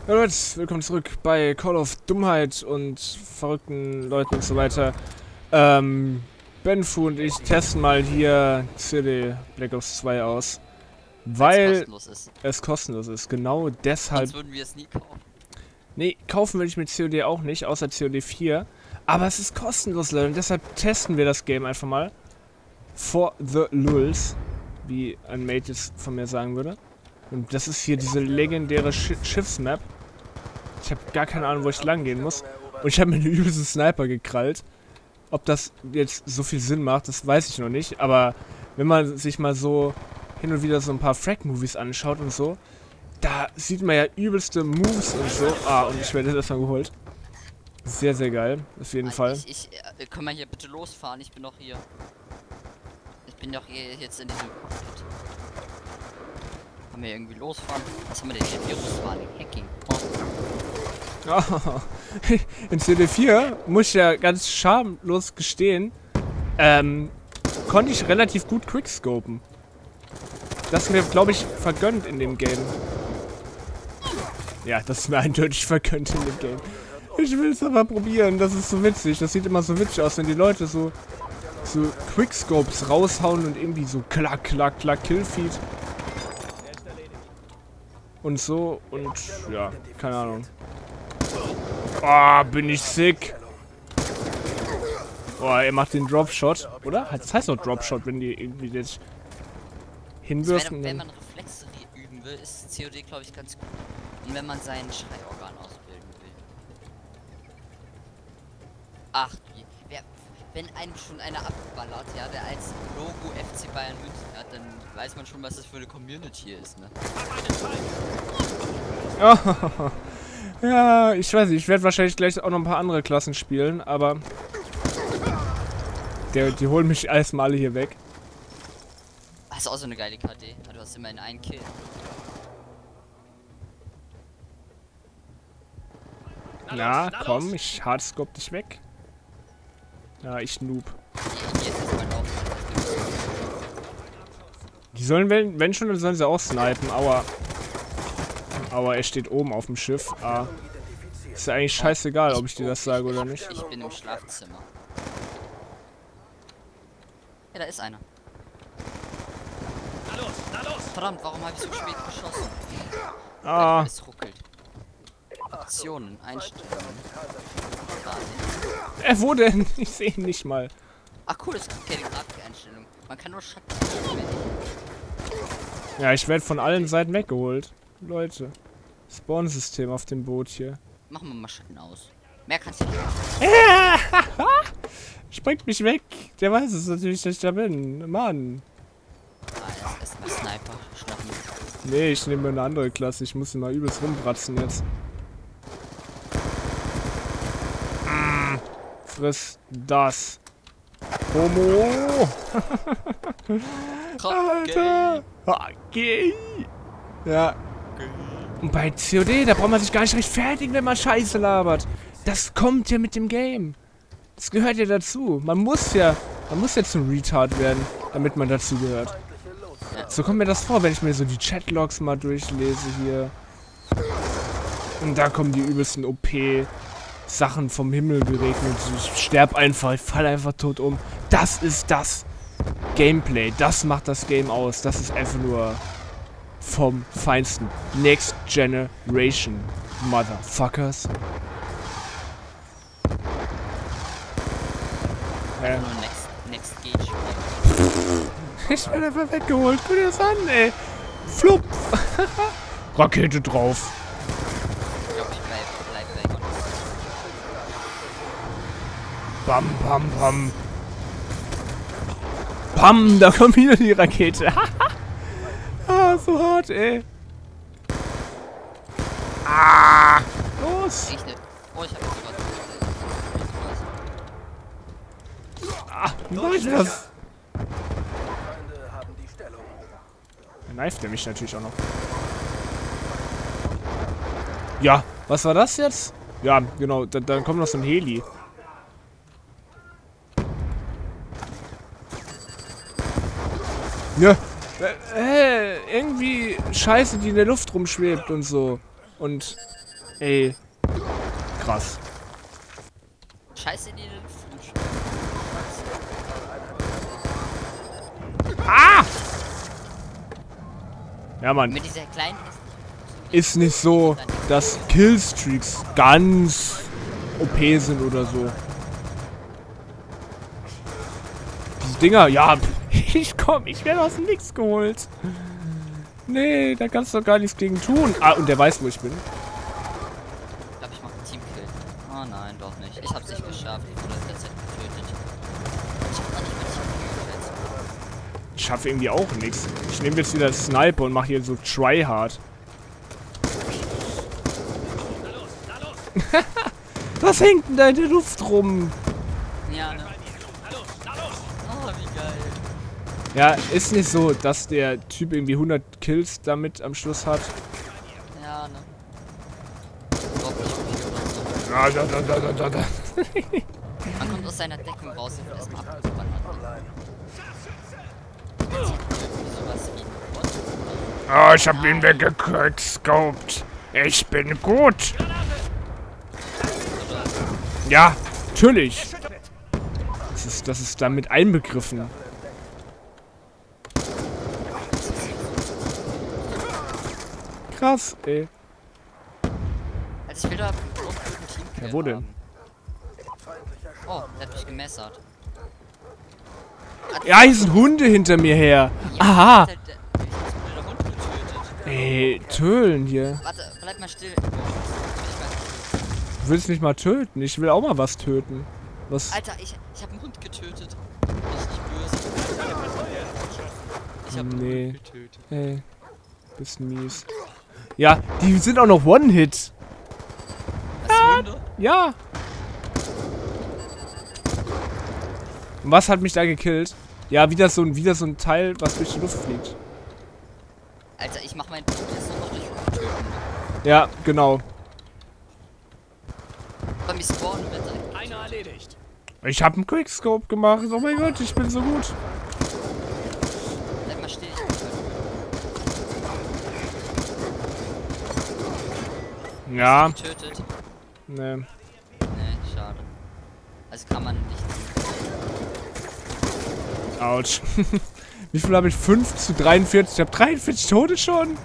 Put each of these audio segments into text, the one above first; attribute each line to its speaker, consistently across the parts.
Speaker 1: Ja Leute, willkommen zurück bei Call of Dummheit und verrückten Leuten und so weiter. Benfu und ich testen mal hier CD Black Ops 2 aus, weil
Speaker 2: kostenlos ist.
Speaker 1: es kostenlos ist. Genau deshalb.
Speaker 2: Sonst würden wir es nie kaufen.
Speaker 1: Nee, kaufen will ich mit COD auch nicht, außer COD 4. Aber es ist kostenlos, Leute, und deshalb testen wir das Game einfach mal. For the Lulz, wie ein Mate jetzt von mir sagen würde. Und das ist hier diese legendäre Schiffsmap. Ich habe gar keine Ahnung, wo ich lang gehen muss. Und ich habe mir eine übelste Sniper gekrallt. Ob das jetzt so viel Sinn macht, das weiß ich noch nicht. Aber wenn man sich mal so hin und wieder so ein paar Frag-Movies anschaut und so, da sieht man ja übelste Moves und so. Ah, und ich werde das erstmal geholt. Sehr, sehr geil. Auf jeden Fall.
Speaker 2: Können wir hier bitte losfahren? Ich bin doch hier. Ich bin doch hier jetzt in diesem Cockpit. Können wir irgendwie losfahren? Was haben wir denn hier? Viruswarning, Hacking.
Speaker 1: Oh. In CD4 muss ich ja ganz schamlos gestehen, konnte ich relativ gut quickscopen. Das ist mir, glaube ich, vergönnt in dem Game. Ja, das ist mir eindeutig vergönnt in dem Game. Ich will es aber probieren, das ist so witzig. Das sieht immer so witzig aus, wenn die Leute so Quickscopes raushauen und irgendwie so klack, klack, klack, Killfeed. Und so, und ja, keine Ahnung. Oh, bin ich sick. Oh, er macht den Dropshot, oder? Das heißt doch Dropshot, wenn die irgendwie jetzt hinwürfen.
Speaker 2: Wenn man Reflexe üben will, ist COD, glaube ich, ganz gut. Und wenn man sein Schreiorgan ausbilden will. Ach, wenn einem schon einer abballert, ja, der als Logo FC Bayern München hat, dann weiß man schon, was das für eine Community ist, ne?
Speaker 1: Oh, ja, ich weiß nicht, ich werde wahrscheinlich gleich auch noch ein paar andere Klassen spielen, aber die holen mich erstmal alle hier weg.
Speaker 2: Das ist auch so eine geile KD. Du hast immerhin einen Kill.
Speaker 1: Ja, komm, ich hardscope dich weg. Ja, ich Noob.
Speaker 2: Hier ist jetzt mein Lauf.
Speaker 1: Die sollen, wenn schon, dann sollen sie auch snipen. Aua. Aua, er steht oben auf dem Schiff. Ah. Ist ja eigentlich scheißegal, ob ich dir das sage oder nicht.
Speaker 2: Ich bin im Schlafzimmer. Ja, da ist einer. Na los! Verdammt, warum habe ich so spät geschossen?
Speaker 1: Ah.
Speaker 2: Es ruckelt. Optionen, Einstellungen.
Speaker 1: Wo denn? Ich sehe ihn nicht mal.
Speaker 2: Ach cool, es gibt keine Grafikeinstellung. Man kann nur Schatten.
Speaker 1: Ja, ich werde von allen Seiten weggeholt. Leute. Spawn-System auf dem Boot hier.
Speaker 2: Machen wir mal Schatten aus. Mehr kannst du nicht machen.
Speaker 1: Springt mich weg. Der weiß es natürlich, dass ich da bin. Mann.
Speaker 2: Ah, jetzt erstmal Sniper schnappen.
Speaker 1: Nee, ich nehme eine andere Klasse. Ich muss ihn mal übelst rumbratzen jetzt. Friss das. Homo. Alter. Okay. Ja. Und bei COD, da braucht man sich gar nicht rechtfertigen, wenn man Scheiße labert. Das kommt ja mit dem Game. Das gehört ja dazu. Man muss ja zum Retard werden, damit man dazu gehört. So kommt mir das vor, wenn ich mir so die Chatlogs mal durchlese hier. Und da kommen die übelsten OP-Sachen vom Himmel geregnet. Ich sterb einfach, ich falle einfach tot um. Das ist das Gameplay. Das macht das Game aus. Das ist einfach nur vom Feinsten. Next Generation, Motherfuckers.
Speaker 2: Next Gage.
Speaker 1: Ich werde einfach weggeholt. Guck dir das an, ey. Flupp. Rakete drauf.
Speaker 2: Ich glaube, ich bleib weg.
Speaker 1: Bam, bam, bam. Bam, da kommt wieder die Rakete. Ah, so hart, ey. Ah, los.
Speaker 2: Oh, ich hab jetzt sowas.
Speaker 1: Ah, wie mach ich das? Dann kneift er mich natürlich auch noch. Ja, was war das jetzt? Ja, genau, dann kommt noch so ein Heli. Ja, irgendwie Scheiße, die in der Luft rumschwebt und so. Und Ey. Krass.
Speaker 2: Scheiße in die Luft.
Speaker 1: Ah! Ja, Mann.
Speaker 2: Mit dieser kleinen
Speaker 1: Ist nicht so, dass Killstreaks ganz OP sind oder so. Diese Dinger, ja, ich werde aus dem Nix geholt. Nee, da kannst du doch gar nichts gegen tun. Ah, und der weiß, wo ich bin.
Speaker 2: Ich glaube, ich mache einen Teamkill. Oh nein, doch nicht. Ich hab's nicht geschafft. Ich wurde letzte Zeit getötet. Ich hab noch nicht mal Teamkill jetzt.
Speaker 1: Ich schaffe irgendwie auch nichts. Ich nehme jetzt wieder Sniper und mache hier so Tryhard. Was hängt denn da in der Luft rum?
Speaker 2: Ja, ne? Oh, wie geil.
Speaker 1: Ja, ist nicht so, dass der Typ irgendwie 100 Kills damit am Schluss hat.
Speaker 2: Ja, ne? Überhaupt nicht viel oder so. Man kommt aus seiner Deckung raus und wird erstmal abgebrannt. Sowas wie.
Speaker 1: Oh, ich hab ihn weggequickscoped. Ich bin gut. Ja, natürlich. Das ist damit einbegriffen. Krass, ey.
Speaker 2: Also ich will da einen guten Teamkill
Speaker 1: Ja, wo denn?
Speaker 2: haben. Oh, der hat mich gemessert.
Speaker 1: Ja, hier sind Hunde hinter mir her.
Speaker 2: Ja,
Speaker 1: Aha.
Speaker 2: der Hund getötet.
Speaker 1: Ey, tölen hier.
Speaker 2: Warte, bleib mal still.
Speaker 1: Du willst mich mal töten? Ich will auch mal was töten. Was?
Speaker 2: Alter, ich hab einen Hund getötet. Richtig böse. Ich hab einen Hund getötet.
Speaker 1: Ey. Bisschen mies. Ja, die sind auch noch One-Hit.
Speaker 2: Was, Hunde?
Speaker 1: Ja. Und was hat mich da gekillt? Ja, wieder so ein Teil, was durch die Luft fliegt.
Speaker 2: Alter, ich mach meinen Punkt jetzt nur noch durch Hunde töten.
Speaker 1: Ja, genau.
Speaker 2: Bei mir spawnen wird
Speaker 3: Einer erledigt.
Speaker 1: Ich habe einen Quickscope gemacht. Oh mein Gott, ich bin so gut.
Speaker 2: Bleib mal still.
Speaker 1: Ja.
Speaker 2: Getötet.
Speaker 1: Ne.
Speaker 2: Nee, schade. Also kann man nicht.
Speaker 1: Autsch. Wie viel habe ich? 5 zu 43. Ich habe 43 Tote schon.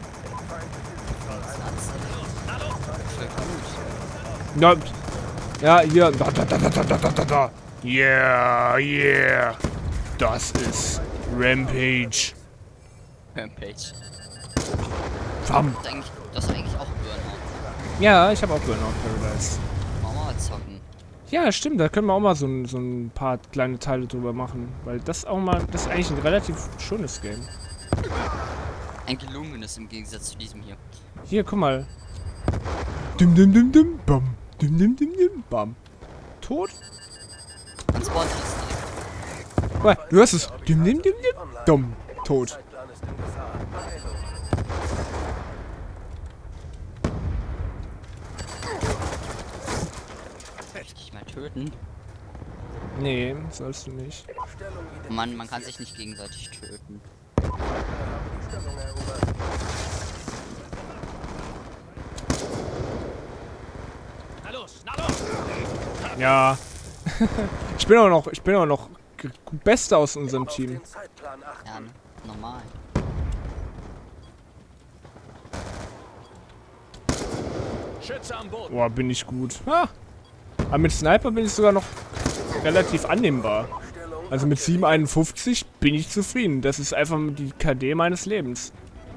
Speaker 2: Voll gut.
Speaker 1: Ja, hier. Da. Yeah. Das ist Rampage.
Speaker 2: Rampage.
Speaker 1: Bam.
Speaker 2: Das ist eigentlich auch Burnout.
Speaker 1: Ja, ich habe auch Burnout Paradise.
Speaker 2: Wollen wir mal zocken.
Speaker 1: Ja, stimmt. Da können wir auch mal so ein paar kleine Teile drüber machen. Weil das auch mal, das ist eigentlich ein relativ schönes Game.
Speaker 2: Ein gelungenes im Gegensatz zu diesem hier.
Speaker 1: Hier, guck mal. Dim dim dim dim bam. Dim dim dim dim bam. Tot?
Speaker 2: Und Spawn ist direkt.
Speaker 1: Guck mal, du hörst es. Dim dim dim dim. Dumm. Tot.
Speaker 2: Soll ich dich mal töten?
Speaker 1: Nee, sollst du nicht.
Speaker 2: Mann, man kann sich nicht gegenseitig töten.
Speaker 3: Na los, na los!
Speaker 1: Ja. ich bin auch noch Bester aus unserem Team.
Speaker 2: Ja, normal.
Speaker 3: Schütze am Boden.
Speaker 1: Boah, bin ich gut. Ha. Aber mit Sniper bin ich sogar noch relativ annehmbar. Also mit 7,51 bin ich zufrieden. Das ist einfach die KD meines Lebens.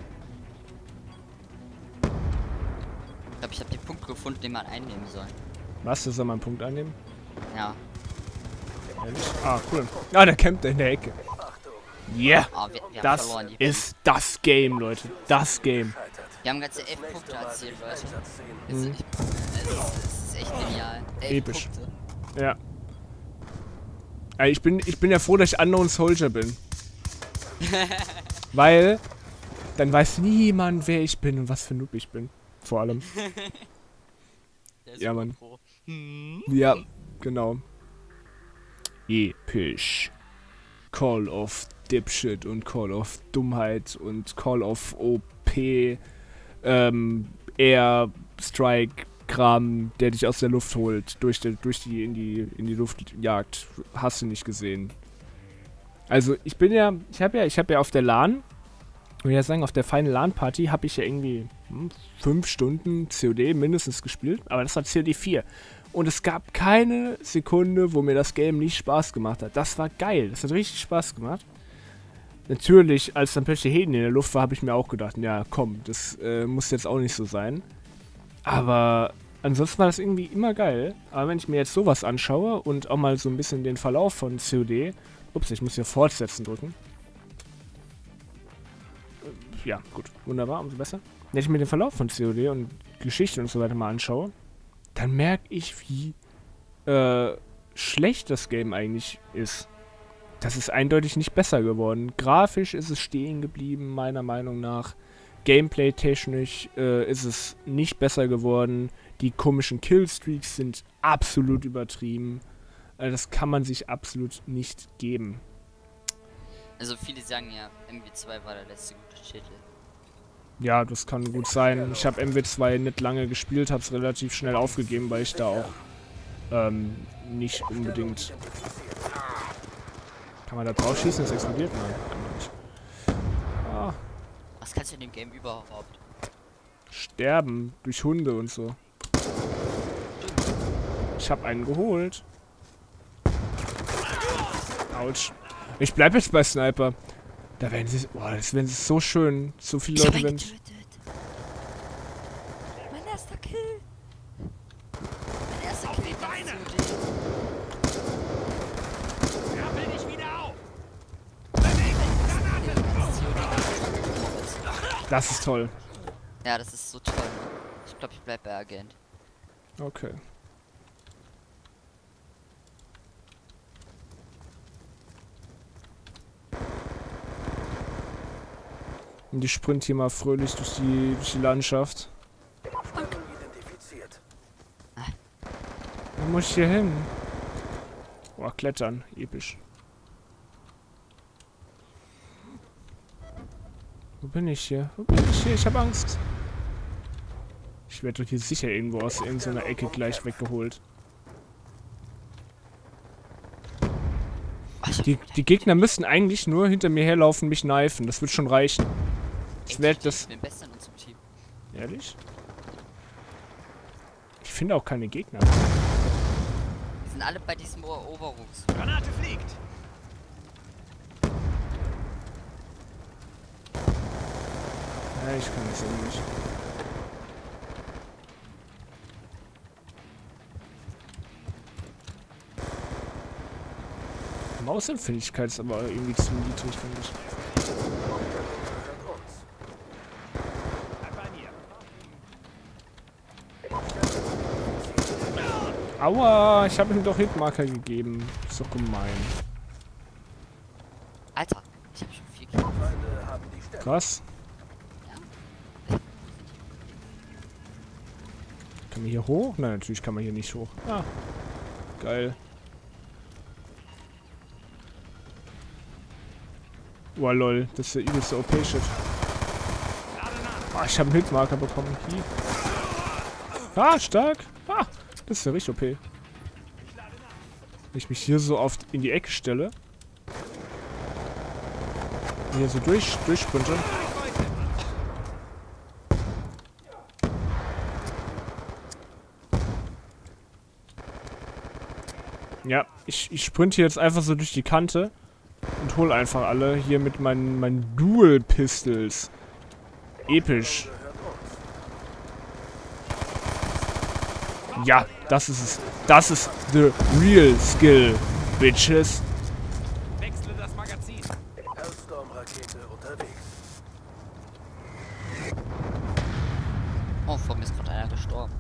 Speaker 2: Ich glaube, ich habe den Punkt gefunden, den man einnehmen soll.
Speaker 1: Was, das soll man einen Punkt annehmen?
Speaker 2: Ja.
Speaker 1: Ehrlich? Ah, cool. Ah, der campt da in der Ecke. Yeah.
Speaker 2: Oh, wir haben
Speaker 1: Das
Speaker 2: verloren.
Speaker 1: ist das Game, Leute. Das Game.
Speaker 2: Wir haben ganze 11 Punkte erzielt, Leute. Es
Speaker 1: Mhm.
Speaker 2: ist echt genial. 11
Speaker 1: Episch.
Speaker 2: Punkte.
Speaker 1: Ja. Ich bin ja froh, dass ich Unknown Soldier bin. Weil dann weiß niemand, wer ich bin und was für ein Noob ich bin. Vor allem.
Speaker 2: Der ist
Speaker 1: Ja,
Speaker 2: super
Speaker 1: Mann.
Speaker 2: pro.
Speaker 1: Ja, genau. Episch. Call of Dipshit und Call of Dummheit und Call of OP, Air Strike Kram, der dich aus der Luft holt, in die Luft jagt. Hast du nicht gesehen. Also ich habe ja auf der LAN, ich will ja sagen, auf der Final LAN Party habe ich ja irgendwie 5 Stunden COD mindestens gespielt, aber das war COD 4. Und es gab keine Sekunde, wo mir das Game nicht Spaß gemacht hat. Das war geil, das hat richtig Spaß gemacht. Natürlich, als dann plötzlich Heden in der Luft war, habe ich mir auch gedacht, ja komm, das muss jetzt auch nicht so sein. Aber ansonsten war das irgendwie immer geil. Aber wenn ich mir jetzt sowas anschaue und auch mal so ein bisschen den Verlauf von COD... Ups, ich muss hier fortsetzen drücken. Ja, gut, wunderbar, umso besser. Wenn ich mir den Verlauf von COD und Geschichte und so weiter mal anschaue, dann merke ich, wie schlecht das Game eigentlich ist. Das ist eindeutig nicht besser geworden. Grafisch ist es stehen geblieben, meiner Meinung nach. Gameplay-technisch ist es nicht besser geworden. Die komischen Killstreaks sind absolut übertrieben. Das kann man sich absolut nicht geben.
Speaker 2: Also viele sagen ja, MW2 war der letzte gute Titel.
Speaker 1: Ja, das kann gut sein. Ich habe MW2 nicht lange gespielt, habe es relativ schnell aufgegeben, weil ich da auch nicht unbedingt... Kann man da drauf schießen? Das explodiert? Nein, kann man nicht. Ah.
Speaker 2: Was kannst du in dem Game überhaupt?
Speaker 1: Sterben durch Hunde und so. Ich habe einen geholt. Autsch. Ich bleib jetzt bei Sniper. Da werden sie... Boah, das wären so schön. So viele Leute werden...
Speaker 2: Mein erster Kill. Mein erster Kill.
Speaker 3: Rappel dich wieder auf!
Speaker 1: Das ist toll.
Speaker 2: Ja, das ist so toll. Ich glaube, ich bleib bei Agent.
Speaker 1: Okay. Und ich sprint hier mal fröhlich durch die Landschaft. Wo muss ich hier hin? Boah, klettern. Episch. Wo bin ich hier? Wo bin ich hier? Ich hab Angst. Ich werde doch hier sicher irgendwo aus irgendeiner Ecke gleich weggeholt. Die Gegner müssen eigentlich nur hinter mir herlaufen und mich kneifen. Das wird schon reichen. Ich werde das...
Speaker 2: Ich bin besser in unserem Team.
Speaker 1: Ehrlich? Ich finde auch keine Gegner.
Speaker 2: Wir sind alle bei diesem Eroberungs.
Speaker 3: Granate fliegt!
Speaker 1: Ja, ich kann das irgendwie nicht. Mausempfindlichkeit ist aber irgendwie zu niedrig, finde ich. Aua, ich habe ihm doch Hitmarker gegeben. Ist doch gemein.
Speaker 2: Alter, ich habe schon 4 Kills.
Speaker 1: Krass. Kann man hier hoch? Nein, natürlich kann man hier nicht hoch. Ah, geil. Oh lol, das ist der übelste OP-Shit. Ah, ich habe einen Hitmarker bekommen. Hier. Ah, stark. Ah, das ist ja richtig OP. Wenn ich mich hier so oft in die Ecke stelle. Hier so durchsprinte. Ja, ich sprinte jetzt einfach so durch die Kante. Und hol einfach alle hier mit meinen Dual Pistols. Episch. Ja, das ist es. Das ist the real skill, bitches.
Speaker 3: Wechsle das Magazin.
Speaker 4: Hellstorm-Rakete unterwegs.
Speaker 2: Oh, vor mir ist gerade einer gestorben.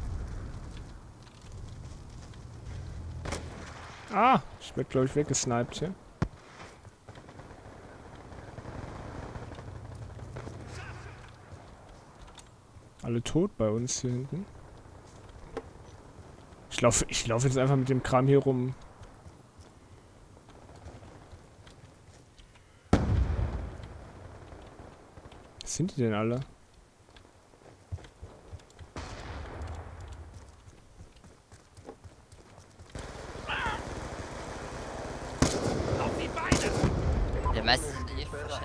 Speaker 1: Ah, ich werde glaube ich weggesniped hier. Alle tot bei uns hier hinten. Ich laufe jetzt einfach mit dem Kram hier rum. Was sind die denn alle?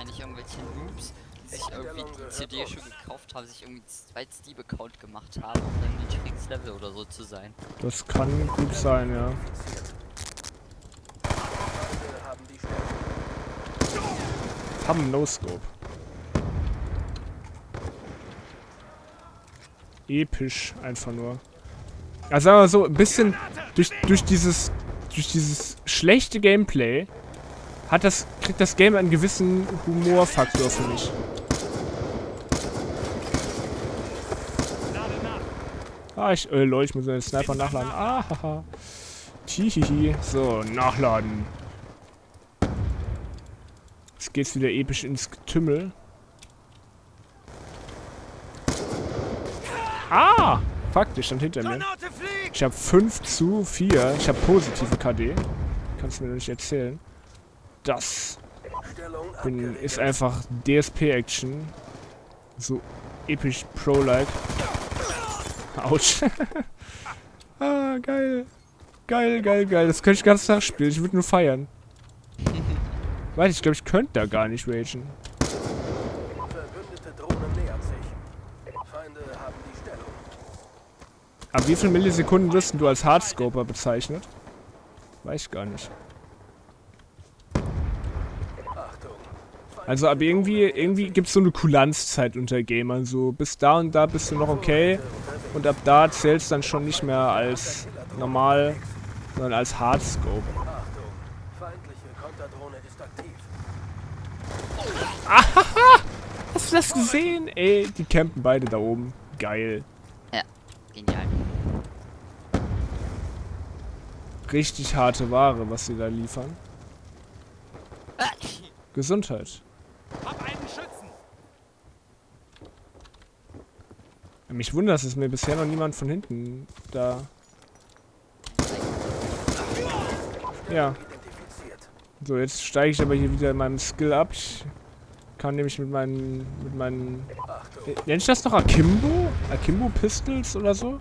Speaker 2: wahrscheinlich irgendwelche Noobs, die sich irgendwie die CD schon gekauft haben, sich irgendwie einen Steam-Account gemacht haben, um dann niedriges Level oder so zu sein.
Speaker 1: Das kann gut sein, ja. Haben No-Scope. Episch, einfach nur. Also sagen wir mal so, ein bisschen durch dieses schlechte Gameplay kriegt das Game einen gewissen Humorfaktor für mich. Ah, lol, ich muss den Sniper nachladen. Ah, haha. Tihihi. So, nachladen. Jetzt geht's wieder episch ins Getümmel. Ah! Fuck, der stand hinter mir. Ich habe 5:4. Ich habe positive KD. Kannst du mir nicht erzählen. Das ist einfach DSP-Action. So episch Pro-like. Autsch. Ah, geil. Geil, geil, geil. Das könnte ich den ganzen Tag spielen. Ich würde nur feiern. Weiß ich glaube, ich könnte da gar nicht ragen.
Speaker 4: Verbündete Drohne nähert sich. Feinde haben die Stellung.
Speaker 1: Ab wie viel Millisekunden wirst du als Hardscoper bezeichnet? Weiß ich gar nicht. Also ab irgendwie gibt es so eine Kulanzzeit unter Gamern. So bis da und da bist du noch okay. Und ab da zählst dann schon nicht mehr als normal, sondern als Hardscope.
Speaker 4: Feindliche Konterdrohne ist aktiv.
Speaker 1: Ahaha! Hast du das gesehen? Ey, die campen beide da oben. Geil.
Speaker 2: Ja, genial.
Speaker 1: Richtig harte Ware, was sie da liefern. Gesundheit.
Speaker 3: Hab einen Schützen!
Speaker 1: Mich wundert, dass es mir bisher noch niemand von hinten da... Ja. So, jetzt steige ich aber hier wieder in meinem Skill ab. Ich kann nämlich mit meinen... Nennt ich das noch Akimbo? Akimbo Pistols oder so?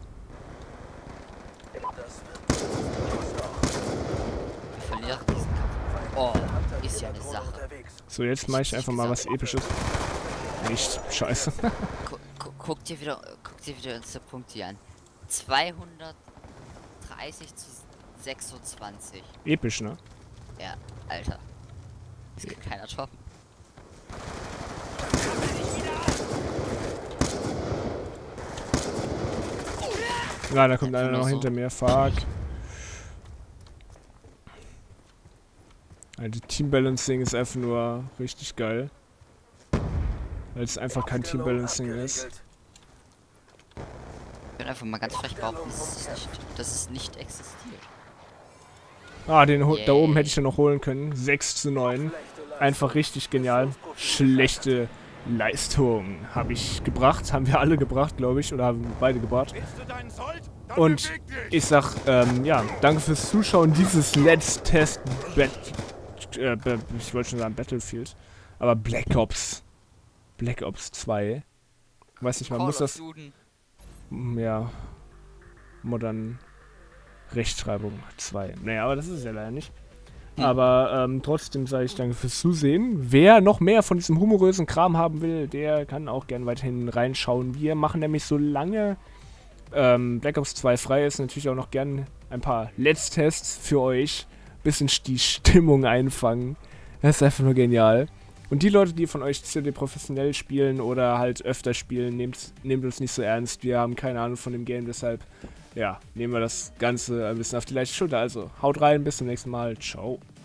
Speaker 2: Wir verlieren diesen Kampf. Oh, ist ja eine Sache.
Speaker 1: So, jetzt mache ich einfach mal was Episches. Nicht. Scheiße.
Speaker 2: Guck dir wieder unsere Punkte hier an. 230:26.
Speaker 1: Episch, ne?
Speaker 2: Ja, Alter. Das kann keiner toppen.
Speaker 1: Ja, da kommt einer noch hinter mir. Fuck. Also Team Balancing ist einfach nur richtig geil. Weil es einfach kein Team Balancing ist.
Speaker 2: Ich will einfach mal ganz frech behaupten, dass es nicht existiert.
Speaker 1: Ah, den da oben hätte ich ja noch holen können. 6:9. Einfach richtig genial. Schlechte Leistung habe ich gebracht. Haben wir alle gebracht, glaube ich. Oder haben beide gebracht. Und ich sag, ja, danke fürs Zuschauen dieses Let's Test ich wollte schon sagen Battlefield. Aber Black Ops 2. Weiß nicht, man muss das... Ja. Modern Rechtschreibung 2. Naja, aber das ist ja leider nicht. Aber trotzdem sage ich danke fürs Zusehen. Wer noch mehr von diesem humorösen Kram haben will, der kann auch gerne weiterhin reinschauen. Wir machen nämlich, solange Black Ops 2 frei ist, natürlich auch noch gern ein paar Let's Tests für euch. Bisschen die Stimmung einfangen. Das ist einfach nur genial. Und die Leute, die von euch COD professionell spielen oder halt öfter spielen, nehmt uns nicht so ernst. Wir haben keine Ahnung von dem Game, deshalb, ja, nehmen wir das Ganze ein bisschen auf die leichte Schulter. Also, haut rein, bis zum nächsten Mal. Ciao.